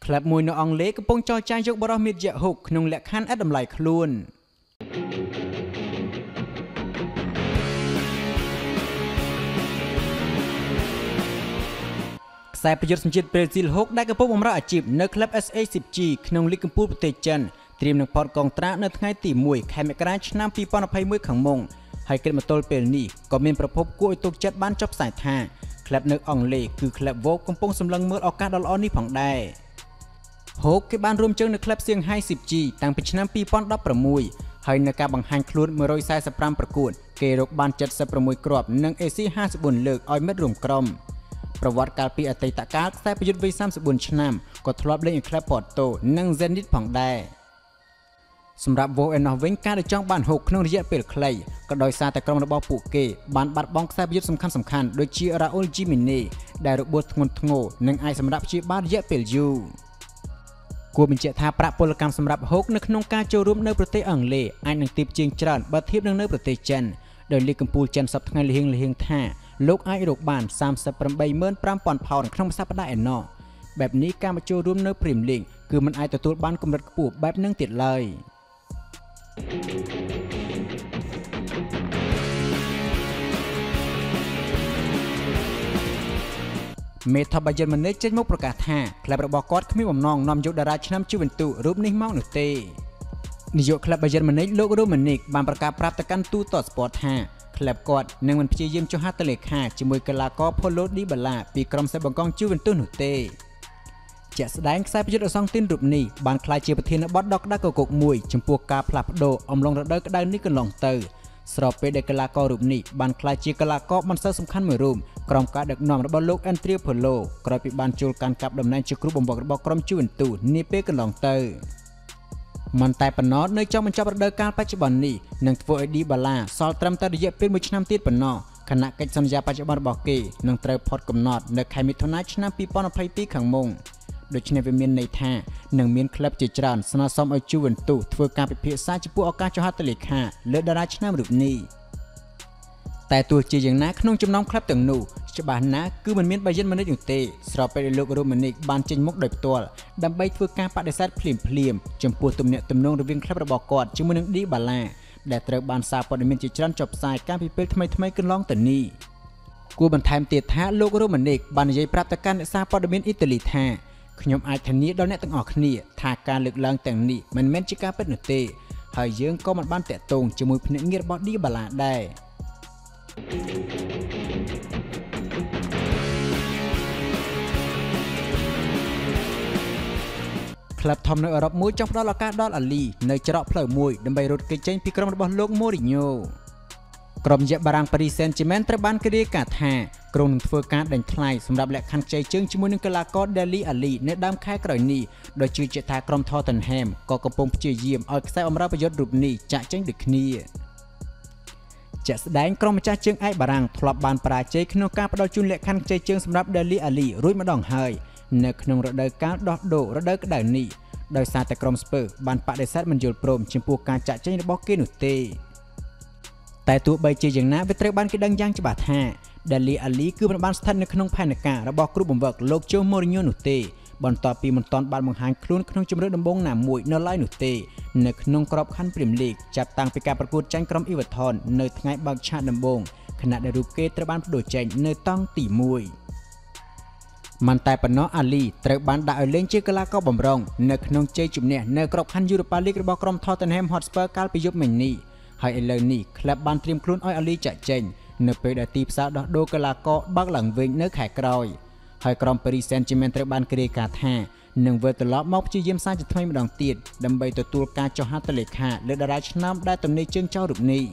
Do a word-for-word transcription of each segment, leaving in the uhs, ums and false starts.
ក្លាប់មួយនៅអង់គ្លេសកំពុងចរចាយកបរិះមេឌៀហុកក្នុងលក្ខខណ្ឌឥតតម្លៃខ្លួនខ្សែប្រយុទ្ធសញ្ជាតិប្រេស៊ីលហុកដែលកំពុងបម្រើអាជីពនៅក្លឹប เอส เอ สิบจี ក្នុងលីកកំពូលប្រទេសចិនត្រៀមនឹងផតកងត្រានៅថ្ងៃទីមួយខែមករាឆ្នាំពីរពាន់ยี่สิบเอ็ดខាងមុខហើយគិតមកទល់ពេលនេះក៏មានប្រភពគួរឲ្យទុកចិត្តបានចុះផ្សាយថាក្លឹបនៅអង់គ្លេសគឺក្លឹប វ៉ូក កំពុងសម្លឹងមើលឱកាសដ៏ល្អនេះផងដែរហូកគេបានរួមជើងនៅក្លឹបសៀងហៃ สิบจี តាំងពីឆ្នាំពីរពាន់ដប់ប្រាំមួយហើយនៅការបង្ហាញខ្លួនមួយរយសែសិបប្រាំប្រកួតគេរកបានเจ็ดสิบหกគ្រាប់និង เอ ซี ห้าสิบสี่លើកឲ្យមិត្តរួមក្រុមប្រវត្តិកាលពីអតីតកាលខ្សែប្រយុទ្ធវ័យសាមសិបสี่ឆ្នាំក៏ធ្លាប់លេងឲ្យក្លឹប Porto និង Zenit ផងដែរសម្រាប់ វ៉ូ ឯណោះវិញការដែលចង់បានហូកក្នុងរយៈពេលខ្លីក៏ដោយសារតែក្រុមរបស់ពួកគេបានបាត់បង់ខ្សែប្រយុទ្ធសំខាន់សំខាន់ដូចជា Raúl Jiménez ដែលរបួសធ្ងន់ធ្ងរនិងអាចសម្រាប់ព្យាបាលរយៈពេលយូរគួរបញ្ជាក់ថាប្រាក់ពលកម្មសម្រាប់ហូកនៅក្នុងការចូលរួមនៅប្រទេសអង់គ្លេសអាចនឹងទាបជាងច្រើនបើធៀបនឹងនៅប្រទេសចិនដោយលីកកំពូលចិនសប្តាហ៍ថ្ងៃលហៀងលហៀងថាលោកអាចរកបានសាមសិបប្រាំបីម៉ឺនប្រាំពាន់ផោនក្នុងសប្តាហ៍ឯណោះបែបនេះការមកចូលរួមនៅ Premier League គឺមិនអាចទទួលបានកម្រិតខ្ពស់បែបនឹងទៀតឡើយមេថាបាយ៉ិនម៉ាណេចេញមកប្រកាសថាក្លឹបរបស់គាត់គ្មានបំណងនាំយកតារាឆ្នាំជូវិនទូរូបនេះមកនោះទេនាយកក្លឹបបាយ៉ិនម៉ាណេលោករ៉ូម៉ានីកបានប្រកាសប្រាប់ទៅកាន់ទូតស្ពតថាក្លឹបគាត់នឹងមិនព្យាយាមចុះហត្ថលេខាជាមួយកីឡាករផូឡូឌីបាឡាពីក្រុមសេបង្កងជូវិនទូនោះទេជាក់ស្ដែងខ្សែប្រយុទ្ធអសង់ទីនរូបនេះបានក្លាយជាប្រធានបទដ៏ក្តៅកគុកមួយចំពោះការផ្លាស់ប្ដូរអំឡុងរដូវក្តៅនេះកន្លងទៅស្របពេលដែលកីឡាកររូបនេះបានក្លាយជាកីឡាករបន្សើសំខាន់មួយរូបក្រុមការដឹកនាំរបស់លោកអេនទ្រីផូឡូក្រោយពីបានចូលកាន់កាប់តំណែងជាគ្រូបង្វឹករបស់ក្រុមជូវិនទូនាពេលកន្លងទៅមិនតែប៉ុណ្ណោះនៅចំបញ្ចប់រដូវកាលបច្ចុប្បន្ននេះនឹងធ្វើឲ្យឌីបាឡាសល់ត្រឹមតែរយៈពេលមួយឆ្នាំទៀតប៉ុណ្ណោះខណៈកិច្ចសន្យាបច្ចុប្បន្នរបស់គេនឹងត្រូវផុតកំណត់នៅខែមិថុនាឆ្នាំពីរពាន់ยี่สิบสองខាងមុខដូច្នេះវាមានន័យថានឹងមានក្លឹបជាច្រើនស្នើសុំឲ្យជូវិនទូធ្វើការពិភាក្សាចំពោះឱកាសចុះហត្ថលេខាលើតារាឆ្នាំរូបនេះតែទោះជាយ៉ាងណាក្នុងចំណោមក្លឹបទាំងនោះច្បាស់ណាស់គឺមិនមានបាយ៉ិនម៉ាណេចនោះទេស្របពេលដែលលោករ៉ូម៉ានីកបានចេញមុខដោយផ្ទាល់ដើម្បីធ្វើការបដិសេធភ្លាមភ្លាមចំពោះទំនាក់ទំនងរវាងក្លឹបរបស់គាត់ជាមួយនឹងឌីបាឡាដែលត្រូវបានសារព័ត៌មានជាច្រើនចុះផ្សាយកាលពីពេលថ្មីថ្មីកន្លងទៅនេះគួរបន្ថែមទៀតថាលោករ៉ូម៉ានីកបាននិយាយប្រាប់ទៅកាន់អ្នកសារព័ត៌មានអ៊ីតាលីថាខ្ញុំអាចធានាដល់អ្នកទាំងអស់គ្នាថាការលើកឡើងទាំងនេះមិនមែនជាការពិតនោះទេហើយយើងក៏មិនបានតាក់ទងជាមួយភ្នាក់ងាររបស់ឌីបាឡាដែរក្លឹបធំនៅអឺរ៉ុបមួយចង់ផ្ដល់ឱកាសដល់អាលីនៅច្រកផ្លូវមួយដើម្បីរត់គេចចេញពីក្រុមរបស់លោកម៉ូរីញ៉ូក្រុមយក្សបារាំង Paris Saint-Germain ត្រូវបានគេរាយការណ៍ថាក្រុមនឹងធ្វើការដេញថ្លៃសម្រាប់លក្ខខណ្ឌខ្ចីជើងជាមួយនឹងកីឡាករ Dele Alli នៅដើមខែក្រោយនេះដោយជឿជាក់ថាក្រុម Tottenham ក៏កំពុងព្យាយាមឲ្យខ្សែបម្រើប្រយុទ្ធរូបនេះចាក់ចេញដូចគ្នាជាក់ស្ដែងក្រុមម្ចាស់ជើងឯកបារាំងធ្លាប់បានបរាជ័យក្នុងការផ្ដល់ជូនលក្ខខណ្ឌខ្ចីជើងសម្រាប់ Dele Alli រួចម្ដងហើយនៅក្នុងរដូវកាលដោះដូររដូវក្តៅនេះដោយសារតែក្រុមស្ពឺបានបដិសេធមិនយល់ព្រមចំពោះការចាក់ចេញរបស់គេនោះទេតែទោះបីជាយ៉ាងណាវាត្រូវបានគេដឹងយ៉ាងច្បាស់ថា Dele Alli គឺមិនបានស្ថិតនៅក្នុងផែនការរបស់គ្រូបង្វឹកលោកជូម៉ូរីញ៉ូនោះទេបន្ទាប់ពីមិនទាន់បានបង្ហាញខ្លួនក្នុងជម្រើសដំបូងណាមួយនៅឡើយនោះទេនៅក្នុងក្របខ័ណ្ឌ Premier League ចាប់តាំងពីការប្រកួតចាញ់ក្រុម Everton នៅថ្ងៃបើកឆាកដំបូងខណៈដែលរូបគេត្រូវបានប្តូរចេញនៅតង់ទីមួយមិនតែប៉ុណ្ណោះ Alli ត្រូវបានដាក់ឲ្យលេងជាកីឡាករបម្រុងនៅក្នុងជ័យជំនះនៅក្របខ័ណ្ឌ Europa League របស់ក្រុម Tottenham Hotspur កាលពីយប់មិញនេះហើយឥឡូវនេះក្លឹបបានត្រៀមខ្លួនឲ្យ Alli ចាក់ចេញនៅពេលដែលទីផ្សារដោះដូរកីឡាករបើកឡើងវិញនៅខែក្រោយហើយក្រុម Paris Saint-Germain ត្រូវបានគេរាយការណ៍ថានឹងវិលត្រឡប់មកព្យាយាមសារជាថ្មីម្ដងទៀតដើម្បីទទួលការចុះហត្ថលេខាលើតារាឆ្នាំដែលទំនេរជើងចោលរូបនេះ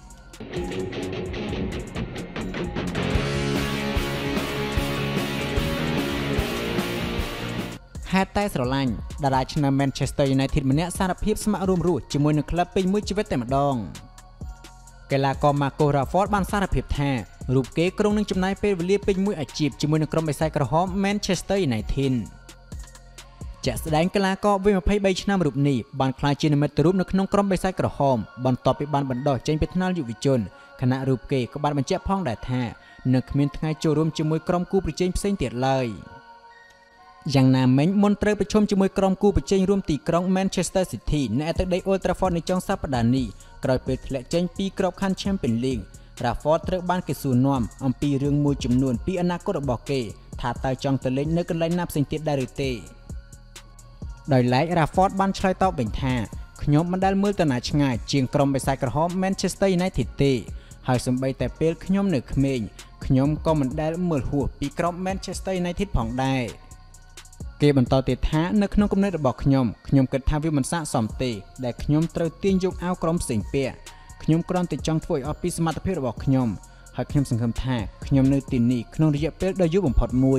ហេតុតែស្រឡាញ់តារាឆ្នាំ Manchester United ម្នាក់សារភាពស្ម័គ្ររួមរស់ជាមួយនឹងក្លឹបពេញមួយជីវិតតែម្ដងកីឡាករ Marcus Rashford បានសារភាពថារូបគេក្រុងនឹងចំណាយពេលវេលាពេញមួយអាជីពជាមួយនឹងក្រុមបិសាចក្រហម Manchester United ជាក់ស្ដែងកីឡាករវ័យยี่สิบสามឆ្នាំរូបនេះបានក្លាយជានិមិត្តរូបនៅក្នុងក្រុមបិសាចក្រហមបន្ទាប់ពីបានបណ្ដោះចេញពីថ្នាលយុវជនខណៈរូបគេក៏បានបញ្ជាក់ផងដែរថានឹងគ្មានថ្ងៃចូលរួមជាមួយក្រុមគូប្រជែងផ្សេងទៀតឡើយយ៉ាងណាមិញមុនត្រូវប្រជុំជាមួយក្រុមគូប្រជែងរួមទីក្រុង Manchester City នៅឯទឹកដី Old Trafford នៅចុងសប្តាហ៍នេះក្រោយពេលធ្លាក់ចេញពីក្របខ័ណ្ឌ Champions League Trafford ត្រូវបានគេសួរនាំអំពីរឿងមួយចំនួនពីអនាគតរបស់គេថាតើចង់ទៅលេងនៅកន្លែងណាផ្សេងទៀតដែរឬទេដោយឡែក Trafford បានឆ្លើយតបវិញថាខ្ញុំមិនដែលមើលទៅណាឆ្ងាយជាងក្រុមបិសាចក្រហម Manchester United ទេហើយសូម្បីតែពេលខ្ញុំនៅក្មេងខ្ញុំក៏មិនដែលមើលហួសពីក្រុម Manchester United ផងដែរគេបន្តទៀតថានៅក្នុងគំនិតរបស់ខ្ញុំខ្ញុំគិតថាវាមិនស័ក្តិសមទេដែលខ្ញុំត្រូវទាញយកអាវក្រុមផ្សេងពាក់ខ្ញុំគ្រាន់តែចង់ធ្វើឲ្យអស់ពីសមត្ថភាពរបស់ខ្ញុំហើយខ្ញុំសង្ឃឹមថាខ្ញុំនៅទីនេះក្នុងរយៈពេលដ៏យូរបំផុតមួយ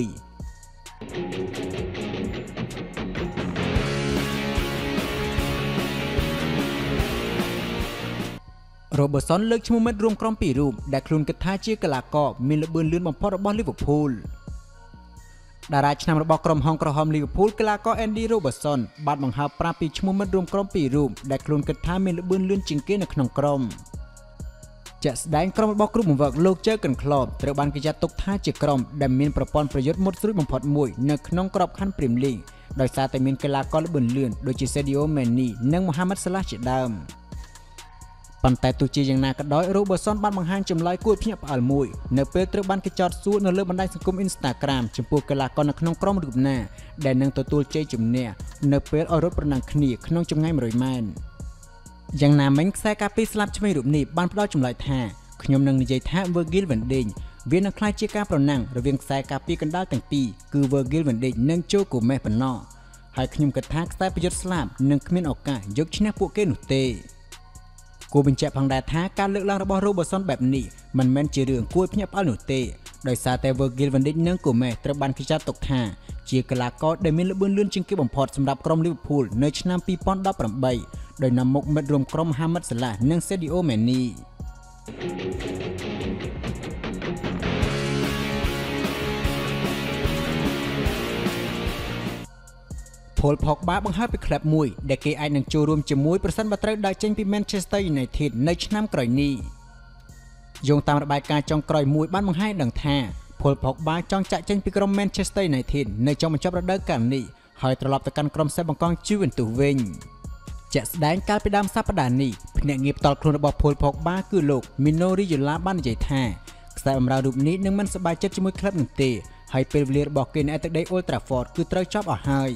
Robertson លើកឈ្មោះមិត្តរួមក្រុមពីររូបដែលខ្លួនគិតថាជាកីឡាករមានល្បឿនលឿនបំផុតរបស់ Liverpool តារាឆ្នាំរបស់ក្រុមហង្សក្រហម Liverpool កីឡាករ Andy Robertson បានបង្ហើបប្រាប់ពីឈ្មោះមិត្តរួមក្រុមពីររូបដែលខ្លួនគិតថាមានល្បឿនលឿនជាងគេនៅក្នុងក្រុមជាក់ស្ដែងក្រុមរបស់គ្រូបង្វឹកលោក Jurgen Klopp ត្រូវបានគេចាត់ទុកថាជាក្រុមដែលមានប្រព័ន្ធប្រយុទ្ធមុតស្រួចបំផុតមួយនៅក្នុងក្របខ័ណ្ឌ Premier League ដោយសារតែមានកីឡាករល្បឿនលឿនដូចជា Sadio Mane និង Mohamed Salah ជាដើមប៉ុន្តែទោះជាយ៉ាងណាក៏ដោយ Robertson បានបង្ហាញចម្លើយគួរភ្ញាក់ផ្អើលមួយនៅពេលត្រូវបានគេចោទសួរនៅលើបណ្ដាញសង្គម Instagram ចំពោះកីឡាករនៅក្នុងក្រុមរូបណាដែលនឹងទទួលជ័យជំនះនៅពេលឲ្យរត់ប្រណាំងគ្នាក្នុងចម្ងាយ 100 ម៉ែត្រយ៉ាងណាមិញខ្សែការពារស្លាប់ឆ្វេងរូបនេះបានផ្ដល់ចម្លើយថាខ្ញុំនឹងនិយាយថា Virgil van Dijk វានឹងក្លាយជាការប្រណាំងរវាងខ្សែការពារកណ្ដាលទាំងពីរគឺ Virgil van Dijk និង Joe Gomez ប៉ុណ្ណោះហើយខ្ញុំគិតថាខ្សែប្រយុទ្ធស្លាប់នឹងគ្មានឱកាសយកឈ្នះពួកគេនោះទេគួរបញ្ជាក់ផងដែរថាការលើកឡើងរបស់ Robertson បែបនេះមិនមែនជារឿងគួរភ្ញាក់ផ្អើលនោះទេដោយសារតែ Virgil van Dijk និង Gomez ត្រូវបានគេចាត់ទុកថាជាកីឡាករដែលមានល្បឿនលឿនជាងគេបំផុតសម្រាប់ក្រុម Liverpool នៅឆ្នាំ ពីរពាន់ដប់ប្រាំបី ដោយនាំមុខមិត្តរួមក្រុម Mohamed Salah និង Sadio Mane Paul Pogba បង្ហើបពីក្លឹបមួយដែលគេអាចនឹងចូលរួមជាមួយប្រសិនបើត្រូវដើរចេញពី Manchester United នៅឆ្នាំក្រោយនេះយោងតាមរបាយការណ៍ចុងក្រោយមួយបានបង្ហាញដឹងថា Paul Pogba ចង់ចាក់ចេញពីក្រុម Manchester United នៅចុងបញ្ចប់រដូវកាលនេះហើយត្រឡប់ទៅកាន់ក្រុមសេះបង្កង Juventus វិញជាក់ស្ដែងកាលពីដើមសប្តាហ៍នេះភ្នាក់ងារផ្ទាល់ខ្លួនរបស់ Paul Pogba គឺលោក Mino Raiola បាននិយាយថាខ្សែបម្រើរូបនេះនឹងមិនសប្បាយចិត្តជាមួយក្លឹបនោះទេហើយពេលវេលារបស់គេនៅទឹកដី Old Trafford គឺត្រូវចប់អស់ហើយ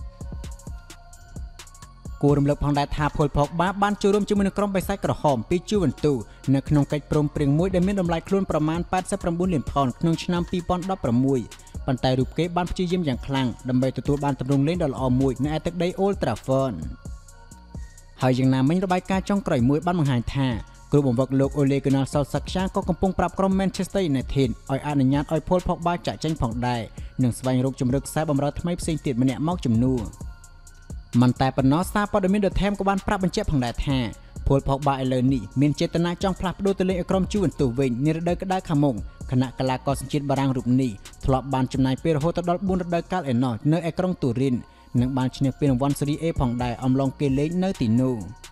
គួររំលឹកផងដែរថា Paul Pogba បានចូលរួមជាមួយនឹងក្រុមបិសាចក្រហមពី Juventus នៅក្នុងកិច្ចព្រមព្រៀងមួយដែលមានតម្លៃខ្លួនប្រមាណ ប៉ែតសិបប្រាំបួនលានផោនក្នុងឆ្នាំ ពីរពាន់ដប់ប្រាំមួយ ប៉ុន្តែរូបគេបានព្យាយាមយ៉ាងខ្លាំងដើម្បីទទួលបានទម្រង់លេងដ៏ល្អមួយនៅឯទឹកដី Old Trafford ហើយយ៉ាងណាមិញរបាយការណ៍ចុងក្រោយមួយបានបង្ហាញថាគ្រូបង្វឹកលោក Ole Gunnar Solskjaer ក៏កំពុងប្រាប់ក្រុម Manchester United ឲ្យអនុញ្ញាតឲ្យ Paul Pogba ចាក់ចេញផងដែរនិងស្វែងរកជម្រើសខ្សែបម្រើថ្មីផ្សេងទៀតម្នាក់មកជំនួសមិនតែប៉ុណ្ណោះសារព័ត៌មាន The Times ក៏បានប្រាប់បញ្ជាក់ផងដែរថា Paul Pogba ឥឡូវនេះមានចេតនាចង់ផ្លាស់ប្ដូរទៅលេងឲ្យក្រុម Juventus វិញនារដូវក្តៅខាងមុខខណៈកីឡាករសញ្ជាតិបារាំងរូបនេះធ្លាប់បានចំណាយពេលរហូតដល់បួនរដូវកាលឯណោះនៅឯក្រុង Turin និងបានឈ្នះពានរង្វាន់ Serie A ផងដែរអំឡុងគេលេងនៅទីនោះ